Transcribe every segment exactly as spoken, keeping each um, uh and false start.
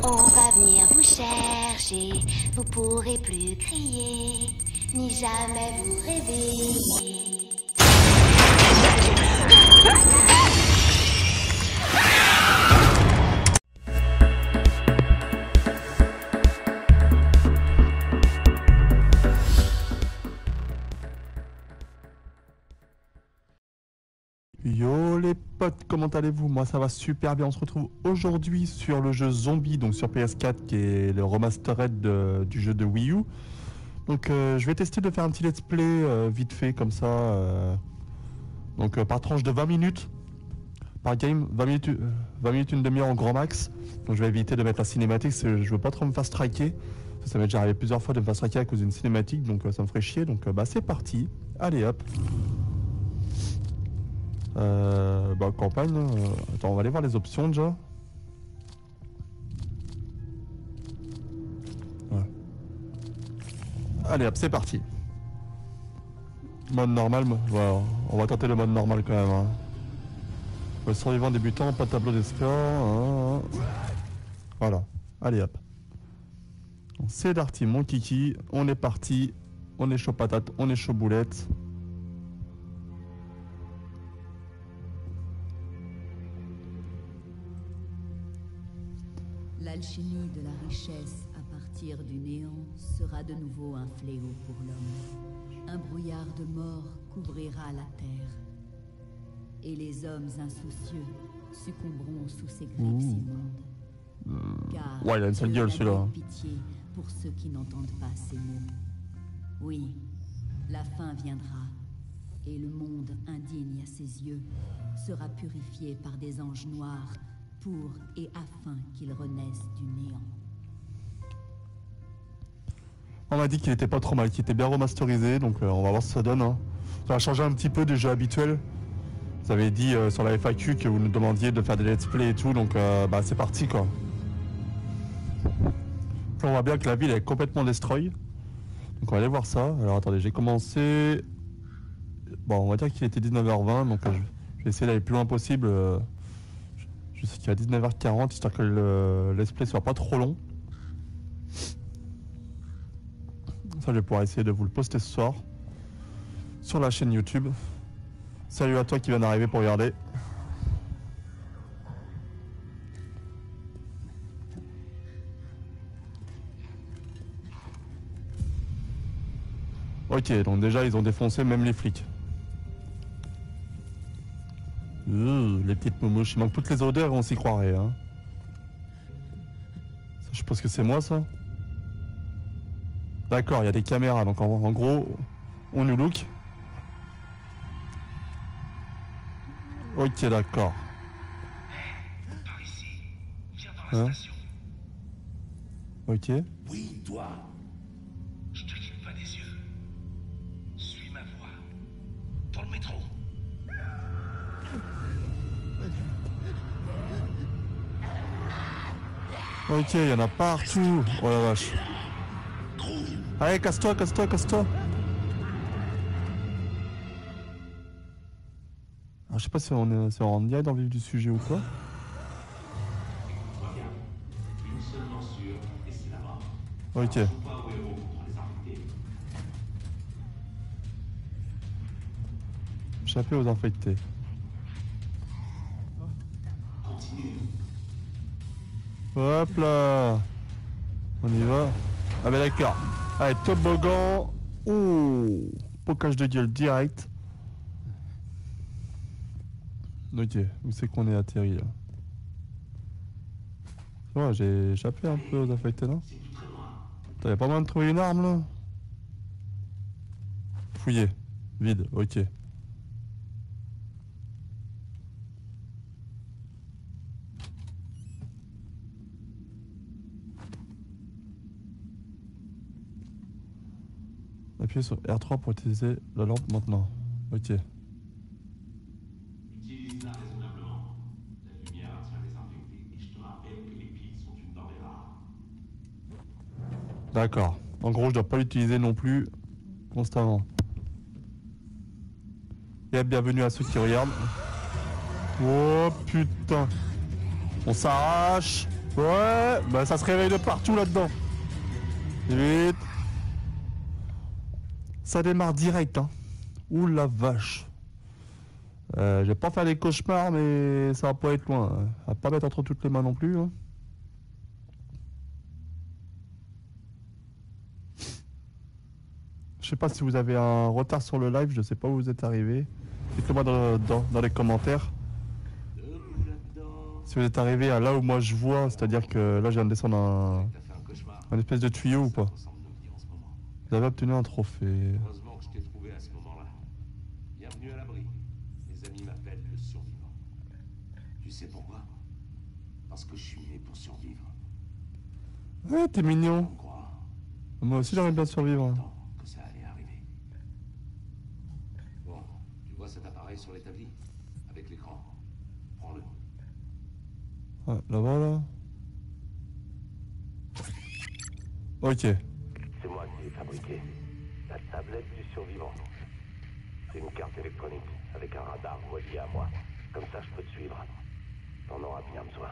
On va venir vous chercher, vous pourrez plus crier, ni jamais vous réveiller. Yo les potes, comment allez-vous? Moi ça va super bien, on se retrouve aujourd'hui sur le jeu Zombie, donc sur P S quatre, qui est le remastered de, du jeu de Wii U. Donc euh, je vais tester de faire un petit let's play euh, vite fait comme ça, euh, donc euh, par tranche de vingt minutes, par game, vingt minutes, euh, vingt minutes une demi-heure en grand max. Donc je vais éviter de mettre la cinématique, je veux pas trop me faire striker, ça, ça m'est déjà arrivé plusieurs fois de me faire striker à cause d'une cinématique, donc euh, ça me ferait chier, donc euh, bah c'est parti, allez hop. Euh, bah campagne, euh... attends, on va aller voir les options déjà. Ouais. Allez hop, c'est parti. Mode normal, ouais, on va tenter le mode normal quand même. Hein. Le survivant débutant, pas de tableau des scores. Hein. Voilà, allez hop. C'est Darty, mon kiki, on est parti. On est chaud patate, on est chaud boulette. L'alchimie de la richesse à partir du néant sera de nouveau un fléau pour l'homme. Un brouillard de mort couvrira la terre. Et les hommes insoucieux succomberont sous ces griffes immondes. Car ouais, il a une sale gueule celui-là. Pitié pour ceux qui n'entendent pas ces mots. Oui, la fin viendra. Et le monde indigne à ses yeux sera purifié par des anges noirs pour et afin qu'il renaisse du néant. On m'a dit qu'il était pas trop mal, qu'il était bien remasterisé, donc euh, on va voir ce que ça donne. Hein. Ça va changer un petit peu des jeux habituels. Vous avez dit euh, sur la F A Q que vous nous demandiez de faire des let's play et tout, donc euh, bah c'est parti quoi. Là, on voit bien que la ville est complètement destroy. Donc on va aller voir ça. Alors attendez, j'ai commencé... Bon, on va dire qu'il était dix-neuf heures vingt, donc euh, je vais essayer d'aller plus loin possible. Euh... Je sais qu'il est à dix-neuf heures quarante, histoire que le let's play soit pas trop long. Ça, je vais pouvoir essayer de vous le poster ce soir sur la chaîne YouTube. Salut à toi qui viens d'arriver pour regarder. Ok, donc déjà ils ont défoncé même les flics. Euh, les petites moumouches, il manque toutes les odeurs et on s'y croirait. Hein. Ça, je pense que c'est moi ça. D'accord, il y a des caméras, donc en, en gros, on nous look. Ok, d'accord. Par ici, viens dans la Hein? station. Ok. Oui, toi. Je te quitte pas des yeux. Suis ma voix. Dans le métro. Ok, il y en a partout. Oh la vache. Allez, casse-toi, casse-toi, casse-toi. Alors, je sais pas si on est, si on est direct dans le vif du sujet ou quoi. Ok. Échapper aux infectés. Hop là. On y va. Ah bah d'accord. Allez, toboggan. Ouh. Pokage de gueule direct. Ok, où c'est qu'on est atterri là? Ouais, j'ai échappé un peu aux infectés là. T'avais pas moyen de trouver une arme là? Fouillé. Vide, ok. Appuyez sur R trois pour utiliser la lampe maintenant. Ok. Utilise-la raisonnablement. La lumière attire les infectés et je te rappelle que les piles sont une denrée rare. D'accord. En gros, je dois pas l'utiliser non plus constamment. Et bienvenue à ceux qui regardent. Oh putain. On s'arrache. Ouais, bah ça se réveille de partout là-dedans. Vite. Ça démarre direct, hein. Ouh la vache. Euh, je vais pas faire des cauchemars, mais ça va pas être loin. Hein. À pas mettre entre toutes les mains non plus. Hein. Je sais pas si vous avez un retard sur le live, je sais pas où vous êtes arrivé. Dites-le moi dans, dans, dans les commentaires. Si vous êtes arrivé à là où moi je vois, c'est-à-dire que là je viens de descendre un, un espèce de tuyau ou pas. Vous avez obtenu un trophée. Heureusement que je t'ai trouvé à ce moment-là. Bienvenue à l'abri. Mes amis m'appellent le survivant. Tu sais pourquoi? Parce que je suis né pour survivre. Ouais, t'es mignon. On croit Moi aussi j'aimerais bien survivre. Hein. que ça allait arriver. Bon, tu vois cet appareil sur l'établi? Avec l'écran. Prends-le. Ouais, là-bas là. Ok. C'est moi qui l'ai fabriqué. La tablette du survivant. C'est une carte électronique avec un radar relié à moi. Comme ça, je peux te suivre. T'en auras bien besoin.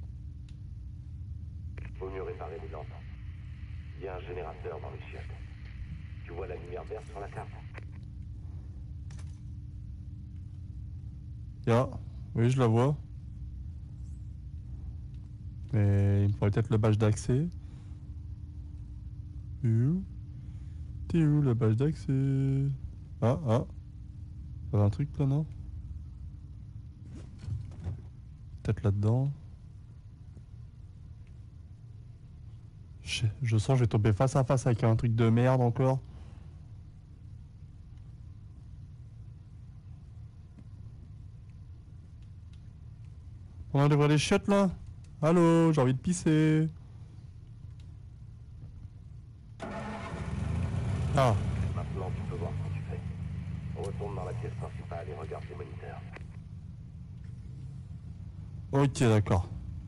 Vaut mieux réparer les lampes. Il y a un générateur dans les chiottes. Tu vois la lumière verte sur la carte? Ya, oui je la vois. Mais il me faudrait peut-être le badge d'accès. T'es où? T'es où le badge d'accès? Ah, ah. Ça va un truc là, non? Peut-être là-dedans. Je, je sens que je vais tomber face à face avec un truc de merde encore. On va ouvrir les chiottes là? Allô, j'ai envie de pisser. Ah. Maintenant, tu peux voir ce que tu fais. On retourne dans la pièce principale et regarde les moniteurs. Ok, d'accord.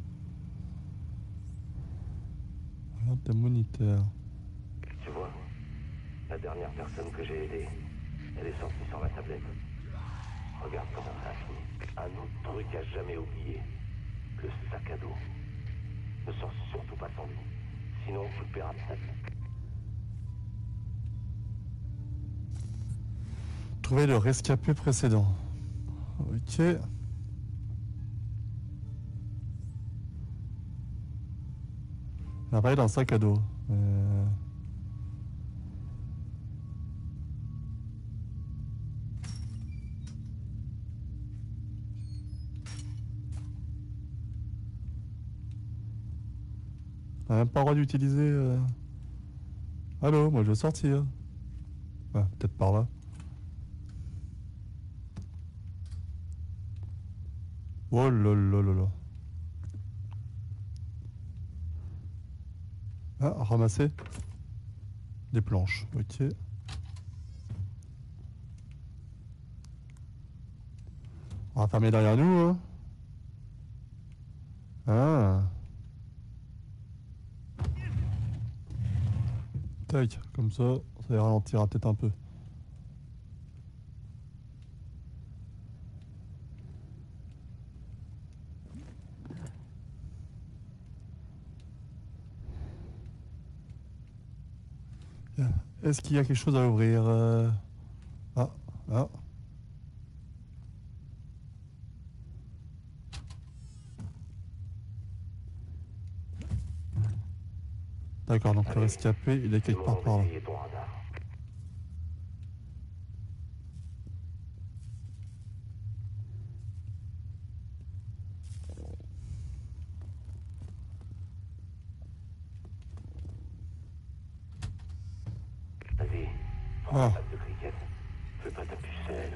Regarde tes moniteurs. Tu vois, la dernière personne que j'ai aidée, elle est sortie sans la tablette. Regarde comment ça a fini. Un autre truc à jamais oublier. Le sac à dos. Ne sors surtout pas sans lui. Sinon, tu le paieras de ta vie. Trouver le rescapé précédent. Ok. On a parlé d'un sac à dos. Euh... On n'a même pas le droit d'utiliser... Euh... Allô, moi je veux sortir. Ouais, peut-être par là. Oh là là là là. Ah, ramasser des planches, ok. On va fermer derrière nous, hein. Ah. Tac, comme ça, ça va ralentir peut-être un peu. Est-ce qu'il y a quelque chose à ouvrir? euh... Ah, ah. D'accord, donc le rescapé, il est quelque part par là. Vas-y, prends Ah. la balle de cricket. Fais pas ta pucelle.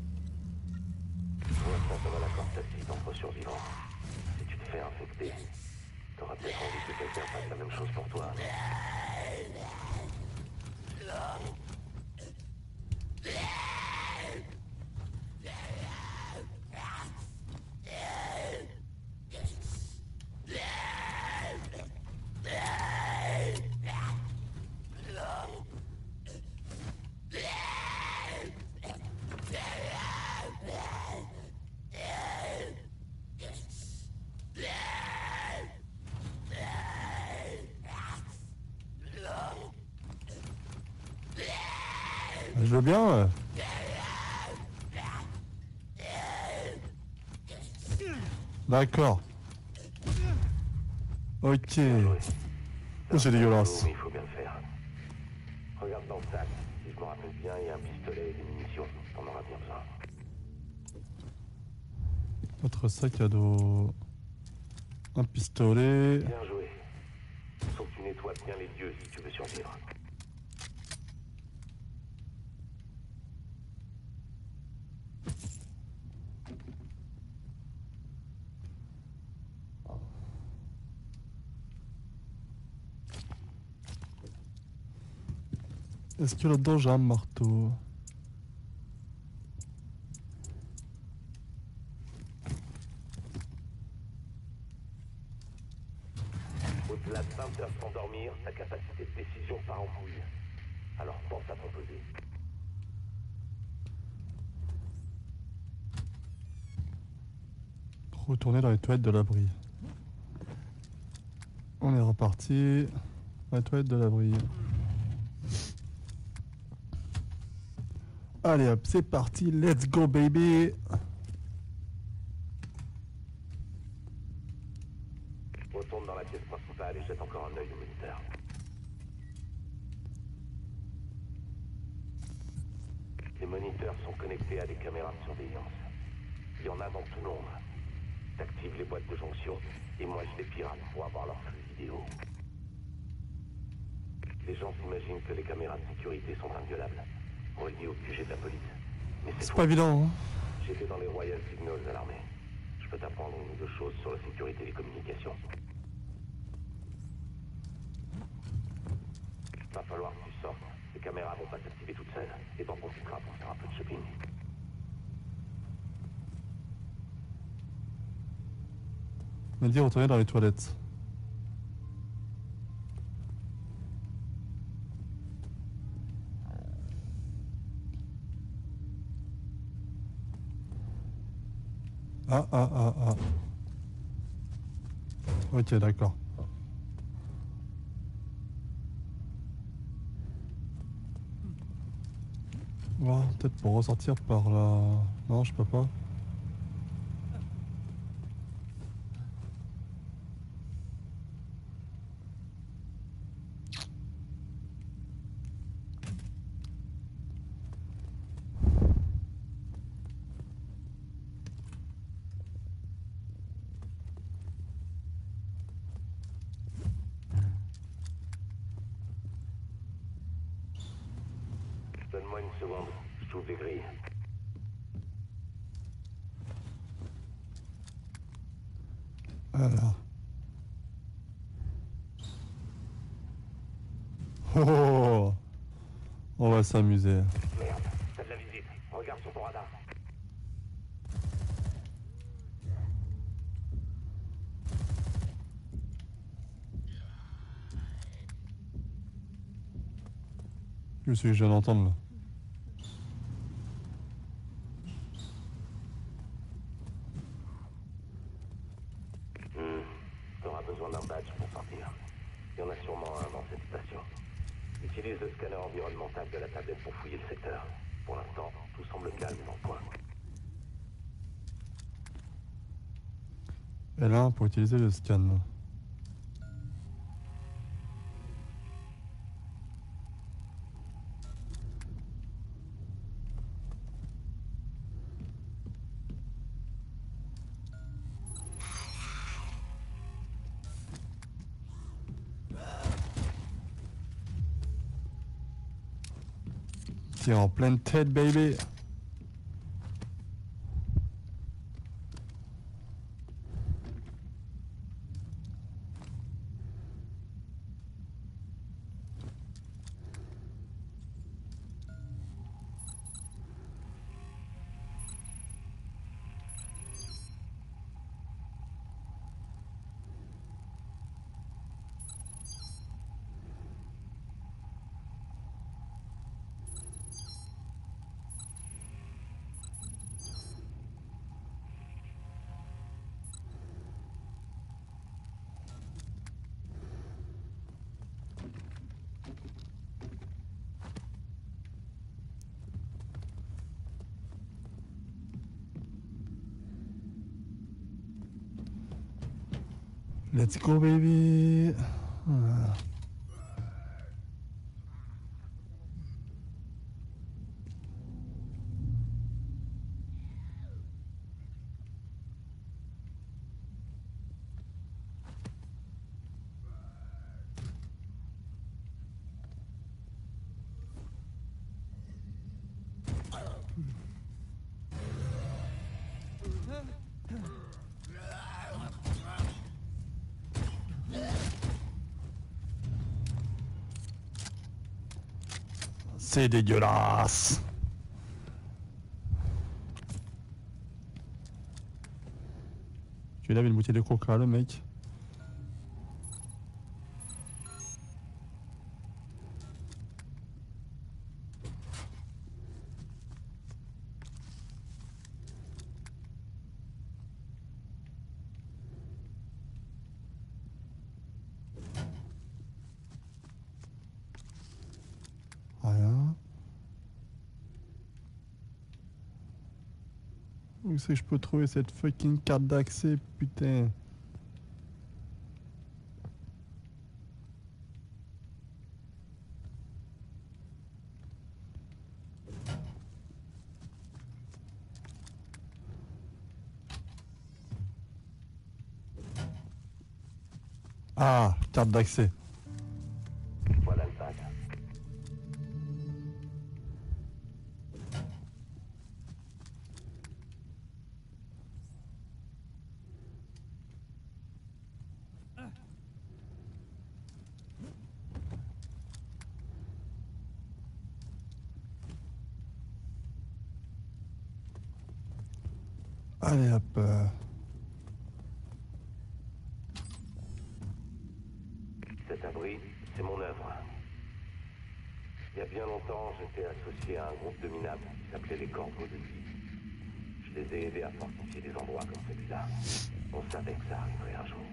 Pour l'instant, ça va la corde tacite entre survivants. Si tu te fais infecter, t'auras peut-être envie que quelqu'un fasse la même chose pour toi. Je veux bien. Ouais. D'accord. Ok. Oh, c'est dégueulasse. Mais il faut bien le faire. Regarde dans le sac. Si je me rappelle bien, il y a un pistolet et des munitions. On en aura bien besoin. Autre sac à dos. Un pistolet. Bien joué. Faut que tu nettoies bien les lieux si tu veux survivre. Est-ce que là-dedans j'ai un marteau? Au-delà de vingt heures sans dormir, ta capacité de décision part en couille. Alors pense à ton pesée. Retourner dans les toilettes de l'abri. On est reparti. Dans les toilettes de l'abri. Allez hop, c'est parti, let's go baby. Retourne dans la pièce principale et jette encore un œil au moniteur. Les moniteurs sont connectés à des caméras de surveillance. Il y en a dans tout nombre. T'actives les boîtes de jonction et moi je les pirate pour avoir leur flux vidéo. Les gens s'imaginent que les caméras de sécurité sont inviolables, reliées au Q G de la police. Mais c'est C'est faux. pas évident, hein. J'étais dans les Royal Signals à l'armée. Je peux t'apprendre une ou deux choses sur la sécurité des communications. Va falloir que tu sortes. Les caméras vont pas s'activer toutes seules. Et t'en profiteras pour faire un peu de shopping. On m'a dit retourner dans les toilettes. Ah ah ah ah. Ok, d'accord. Bon, peut-être pour ressortir par là. Non, je peux pas. Donne-moi une seconde. Je trouve des grilles. Alors. Oh, on va s'amuser. Merde, t'as de la visite. Regarde sur ton radar. Je sais que je viens d'entendre là. Hmm. T'auras besoin d'un badge pour sortir. Il y en a sûrement un dans cette station. Utilise le scanner environnemental de la tablette pour fouiller le secteur. Pour l'instant, tout semble calme dans le coin. L un pour utiliser le scan. Tire en pleine tête, baby. Let's go baby. Voilà. C'est dégueulasse. Tu laves une bouteille de coca, le mec. Rien. Où c'est que je peux trouver cette fucking carte d'accès, putain? Ah, carte d'accès. Voilà le badge. Allez hop. euh. Cet abri, c'est mon œuvre. Il y a bien longtemps, j'étais associé à un groupe de minables qui s'appelait les Corbeaux de Vie. Je les ai aidés à fortifier des endroits comme celui-là. On savait que ça arriverait un jour.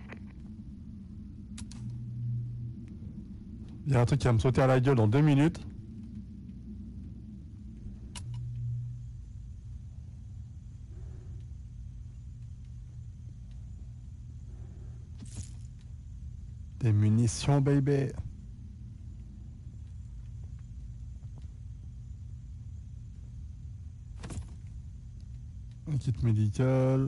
Il y a un truc qui va me sauter à la gueule dans deux minutes. Des munitions, baby. Un kit médical.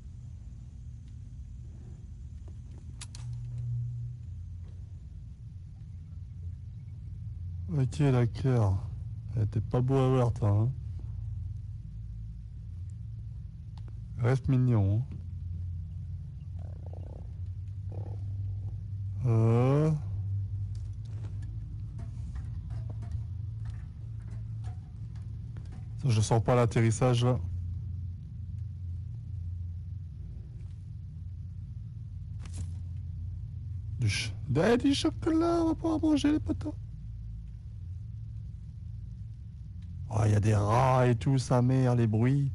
Ok, d'accord. T'es pas beau à voir, toi. Hein. Reste mignon. Hein. Euh... Ça, je sens pas l'atterrissage là. Du, ch eh, du chocolat, on va pouvoir manger les potos. Oh, il y a des rats et tout, sa mère, les bruits.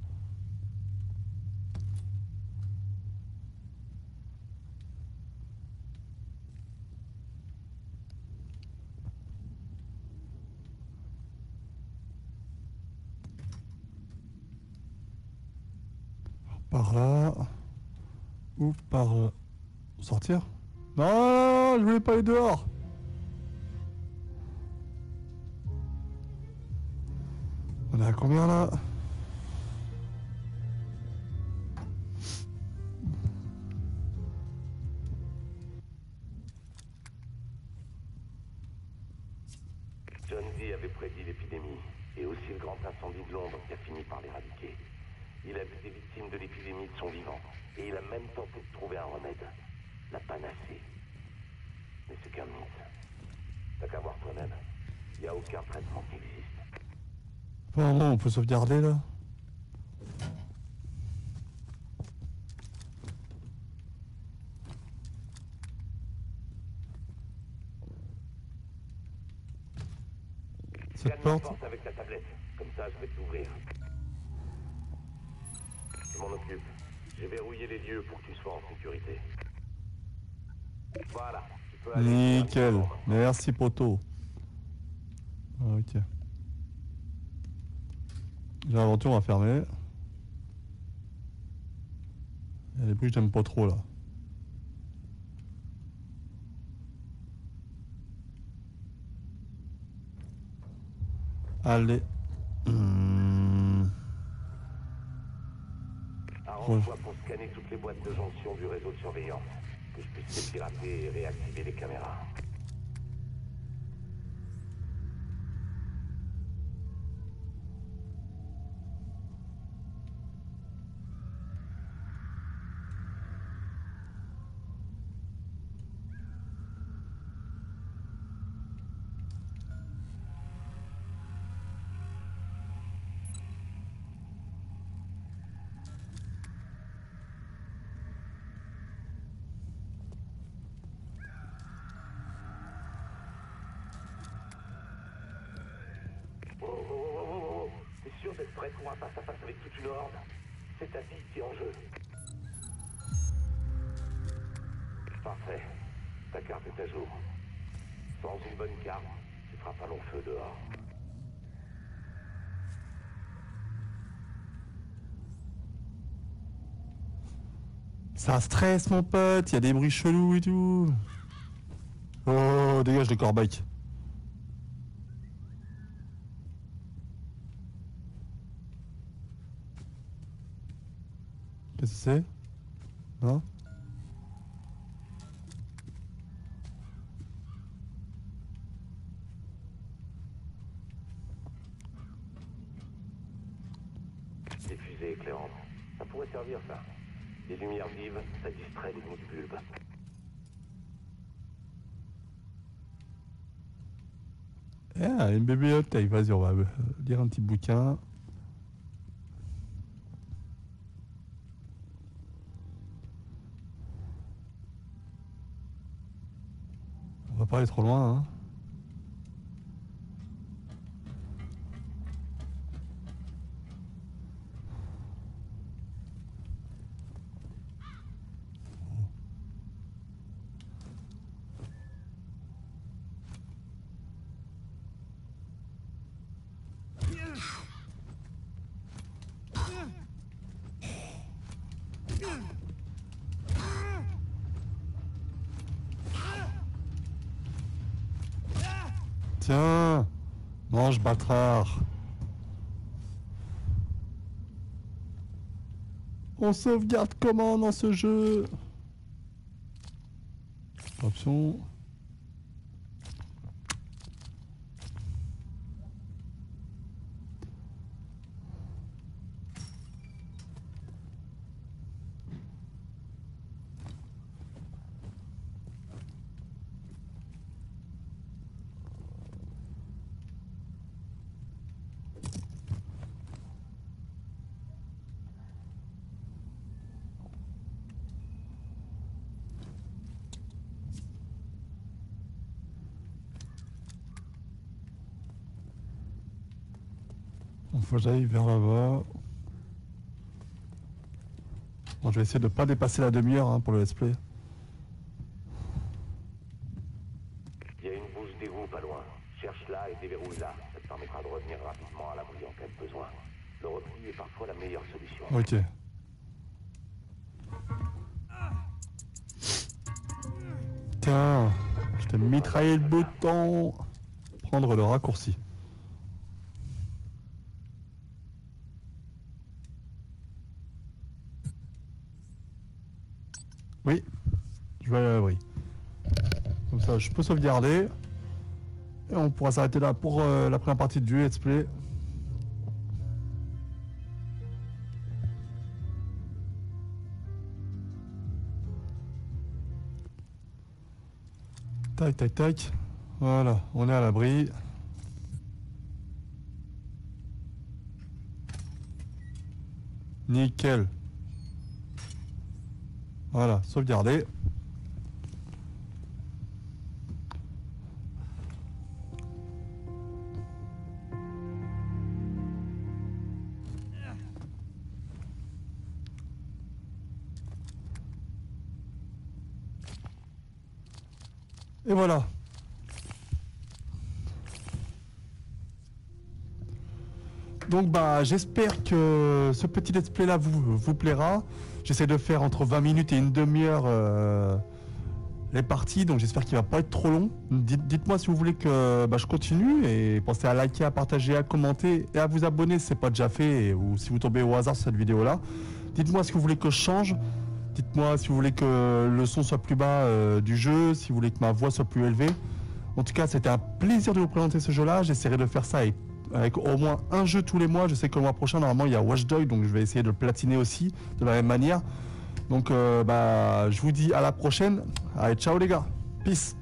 Par là. Ou par là. Sortir? Non, non, non, je voulais pas aller dehors. On est à combien là? John Dee avait prédit l'épidémie, et aussi le grand incendie de Londres qui a fini par l'éradiquer. Il a vu des victimes de l'épidémie de son vivant, et il a même tenté de trouver un remède. La panacée. Mais c'est qu'un mythe. T'as qu'à voir toi-même. Il n'y a aucun traitement qui existe. Oh non, on peut sauvegarder là. Cette Scanne la porte. avec ta tablette. Comme ça, je vais te l'ouvrir. Je m'en occupe. J'ai verrouillé les lieux pour que tu sois en sécurité. Voilà. Tu peux aller. Nickel. Merci poto. Ok. L'aventure on va fermer. Il y a des bruits que j'aime pas trop là. Allez. Mmh. Arrange-toi pour scanner toutes les boîtes de jonction du réseau de surveillance. Que je puisse les pirater et réactiver les caméras. D'être prêt pour un face-à-face avec toute une horde. C'est ta vie qui est en jeu. Parfait. Ta carte est à jour. Sans une bonne carte, tu feras pas long feu dehors. Ça stresse mon pote, il y a des bruits chelous et tout. Oh, dégage les corbeilles. Qu'est-ce que c'est? Non? Des fusées éclairantes. Ça pourrait servir ça. Les lumières vives, ça distrait les mouches bulbes. Ah, une bibliothèque, vas-y, on va euh, lire un petit bouquin. On va pas aller trop loin, hein. Tiens, mange bâtard. On sauvegarde comment dans ce jeu? Option. Faut que j'aille vers là-bas. Bon, je vais essayer de pas dépasser la demi-heure hein, pour le let's play. Il y a une bouche d'égout pas loin. Cherche-la et déverrouille-la. Ça te permettra de revenir rapidement à l'abri en cas de besoin. Le repli est parfois la meilleure solution. Ok. Tiens, je t'ai mitraillé le bouton. Prendre le raccourci. Oui, je vais aller à l'abri. Comme ça, je peux sauvegarder. Et on pourra s'arrêter là pour euh, la première partie du let's play. Tac, tac, tac. Voilà, on est à l'abri. Nickel. Voilà, sauvegarder. Et voilà. Donc bah j'espère que ce petit let's play là vous, vous plaira. J'essaie de faire entre vingt minutes et une demi-heure euh, les parties, donc j'espère qu'il va pas être trop long. Dites, dites-moi si vous voulez que bah, je continue et pensez à liker, à partager, à commenter et à vous abonner si c'est pas déjà fait et, ou si vous tombez au hasard sur cette vidéo là. Dites-moi si vous voulez que je change. Dites-moi si vous voulez que le son soit plus bas euh, du jeu, si vous voulez que ma voix soit plus élevée. En tout cas, c'était un plaisir de vous présenter ce jeu-là. J'essaierai de faire ça avec, avec au moins un jeu tous les mois. Je sais que le mois prochain, normalement, il y a Watch Dogs, donc je vais essayer de le platiner aussi de la même manière. Donc, euh, bah, je vous dis à la prochaine. Allez, ciao les gars. Peace.